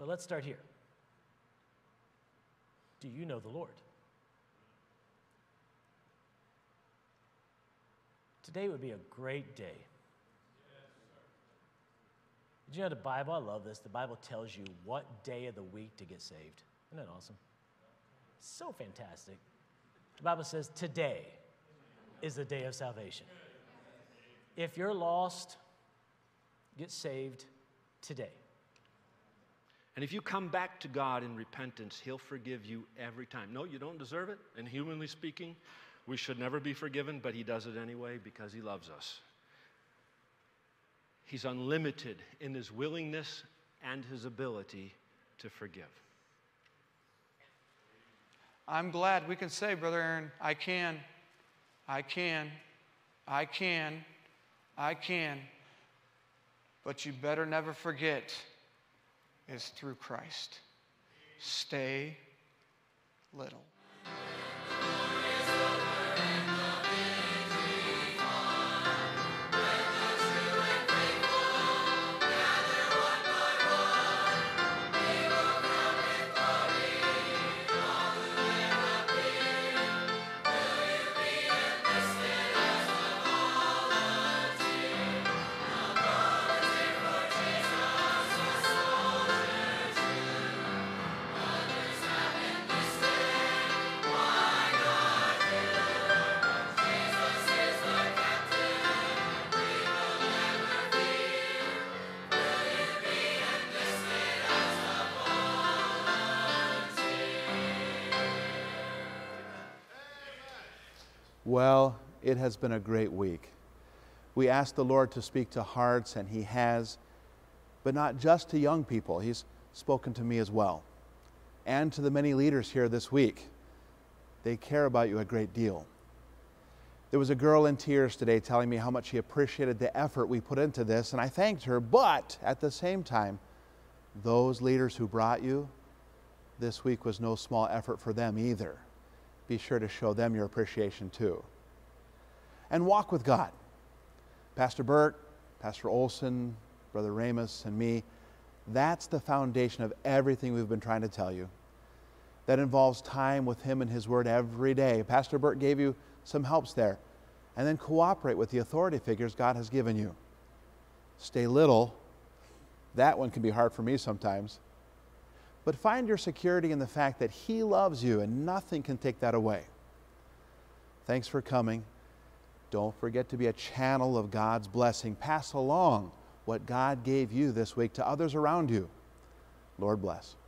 But let's start here. Do you know the Lord? Today would be a great day. Did you know the Bible? I love this. The Bible tells you what day of the week to get saved. Isn't that awesome? So fantastic. The Bible says today is the day of salvation. If you're lost, get saved today. And if you come back to God in repentance, He'll forgive you every time. No, you don't deserve it. And humanly speaking, we should never be forgiven, but He does it anyway because He loves us. He's unlimited in His willingness and His ability to forgive. I'm glad we can say, Brother Aaron, I can. But you better never forget, it's through Christ. Stay little. Well, it has been a great week. We asked the Lord to speak to hearts, and He has, but not just to young people. He's spoken to me as well, and to the many leaders here this week. They care about you a great deal. There was a girl in tears today telling me how much she appreciated the effort we put into this, and I thanked her, but at the same time, those leaders who brought you, this week was no small effort for them either. Be sure to show them your appreciation too. And walk with God. Pastor Burt, Pastor Olson, Brother Ramus, and me, that's the foundation of everything we've been trying to tell you. That involves time with Him and His Word every day. Pastor Burt gave you some helps there. And then cooperate with the authority figures God has given you. Stay little. That one can be hard for me sometimes. But find your security in the fact that He loves you and nothing can take that away. Thanks for coming. Don't forget to be a channel of God's blessing. Pass along what God gave you this week to others around you. Lord bless.